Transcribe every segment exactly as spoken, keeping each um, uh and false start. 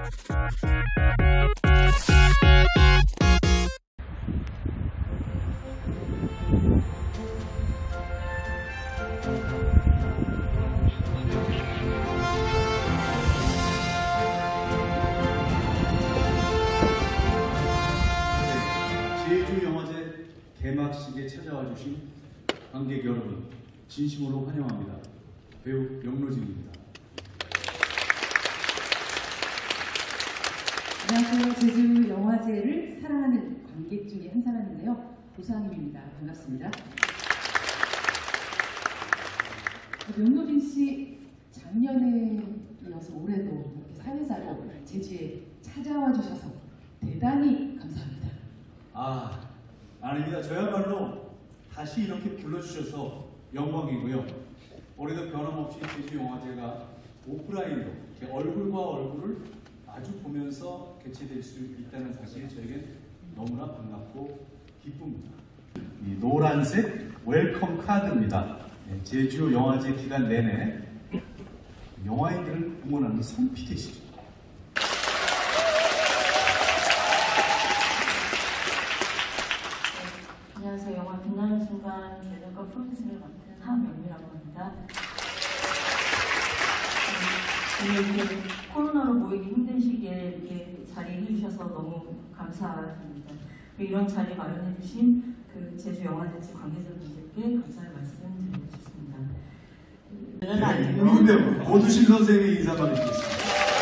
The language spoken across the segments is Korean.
제주영화제 개막식에 찾아와 주신 관객 여러분 진심으로 환영합니다. 배우 영로진입니다. 안녕하세요. 제주영화제를 사랑하는 관객 중에 한 사람인데요. 고상임입니다. 반갑습니다. 영로진 씨 작년에 이어서 올해도 이렇게 사회자로 제주에 찾아와 주셔서 대단히 감사합니다. 아, 아닙니다. 저야말로 다시 이렇게 불러주셔서 영광이고요. 올해도 변함없이 제주영화제가 오프라인으로 이렇게 얼굴과 얼굴을 마주 보면서 개최될 수 있다는 사실이 저에겐 너무나 반갑고 기쁩니다. 이 노란색 웰컴 카드입니다. 제주영화제 기간 내내 영화인들을 응원하는 선피켓이죠. 안녕하세요. 영화 빛나는 순간 개념과 프로듀서를 맡은 하명미라고 합니다. 오늘 이렇게 코로나로 모이기 힘든 시기에 이렇게 자리해 주셔서 너무 감사드립니다. 이런 자리 마련해 주신 그 제주영화제 관계자분들께 감사의 말씀 드리고 싶습니다. 네, 그런데 고두심 선생님의 인사만 해주겠습니다.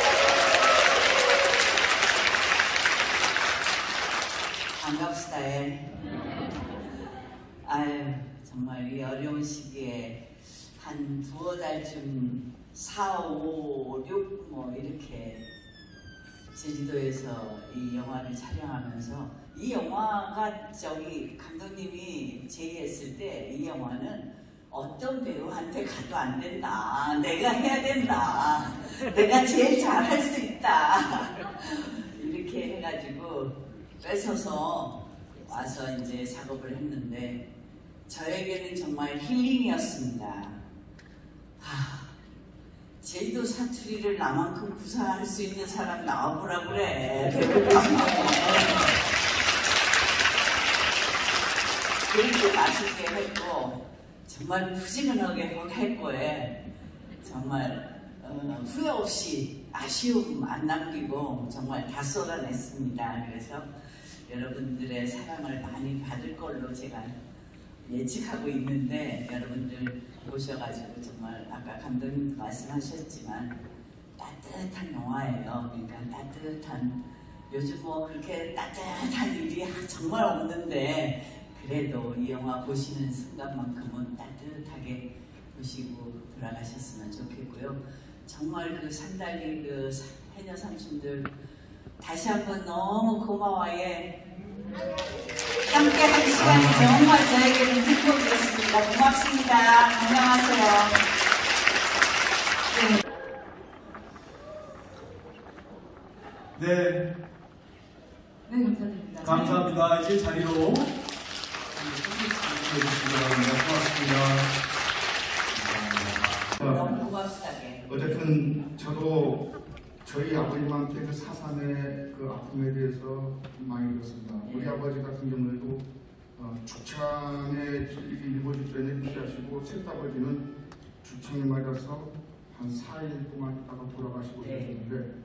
반갑습니다. 아유, 정말 이 어려운 시기에 한 두어 달쯤 사, 오, 육 뭐 이렇게 제주도에서 이 영화를 촬영하면서 이 영화가 저기 감독님이 제의했을 때 이 영화는 어떤 배우한테 가도 안 된다. 내가 해야 된다. 내가 제일 잘할 수 있다. 이렇게 해가지고 뺏어서 와서 이제 작업을 했는데 저에게는 정말 힐링이었습니다. 하, 제주도 사투리를 나만큼 구사할 수 있는 사람 나와보라 그래. 그렇게 맛있게 했고 정말 푸짐하게 했고에 정말 어, 후회 없이 아쉬움 안 남기고 정말 다 쏟아냈습니다. 그래서 여러분들의 사랑을 많이 받을 걸로 제가 예측하고 있는데 여러분들 보셔가지고 정말 아까 감독님도 말씀하셨지만 따뜻한 영화예요. 그러니까 따뜻한 요즘 뭐 그렇게 따뜻한 일이 정말 없는데 그래도 이 영화 보시는 순간만큼은 따뜻하게 보시고 돌아가셨으면 좋겠고요. 정말 그 산달리 그 해녀 삼촌들 다시 한번 너무 고마워요. 함께 한 시간이 정말 저에게는 행복이었습니다. 고맙습니다. 안녕하세요. 네. 네, 감사드립니다. 감사합니다. 이제 자리로 너무 고맙습니다. 어쨌든 저도 저희 아버님한테 그 사산의 그 아픔에 대해서 많이 들었습니다. 우리 아버지 같은 경우에도 어, 죽창에 일본 전에 입시하시고 셋아버지는 죽창에 맞아서 한 사 일 동안 있다가 돌아가시고 그랬는데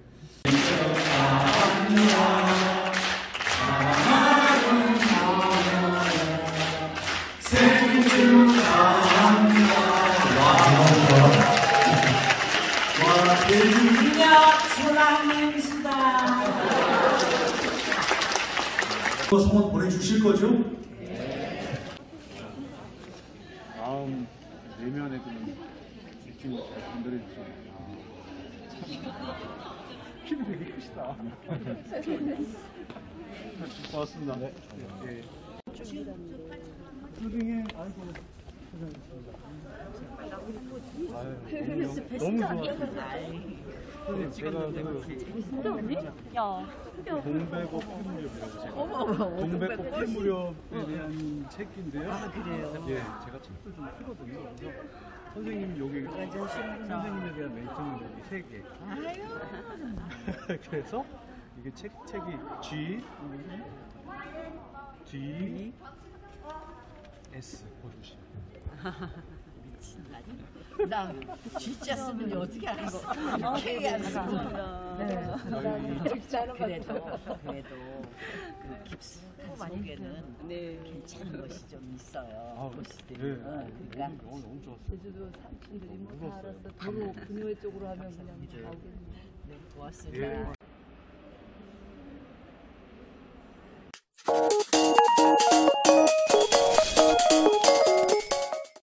생일 축하합니다. 사랑하는 수다. 성원 보내주실 거죠? 마음 내면에 드는 느낌을 잘 건드려주시네요. 키도 되게 크시다. 고맙습니다. 네. 네. 초등에 아이고 고생하셨습니다. 너무 좋았어요. 선생님 제가 그 동백꽃 필무렵이라고 제가 동백꽃 필무렵에 대한 책인데요. 아 그래요? 예, 제가 책도 좀 쓰거든요. 그래서 선생님 여기 선생님에 대한 멘트는 여기 세 개. 그래서 이게 책 책이 G D S 보여주시면. 나 진짜 쓰면 어떻게 알았어? K 안 써. 네. 그래도 그래도 그 깊숙한 속에는 괜찮은 것이 좀 있어요. 아, 보시들이. 네. 어, 그러니까 너무, 너무, 너무 좋았어요. 제주도 삼촌들이 뭐 다 알았어. 도로 분유회 쪽으로 하면 그냥 나오겠네. 네, 고맙습니다. 예.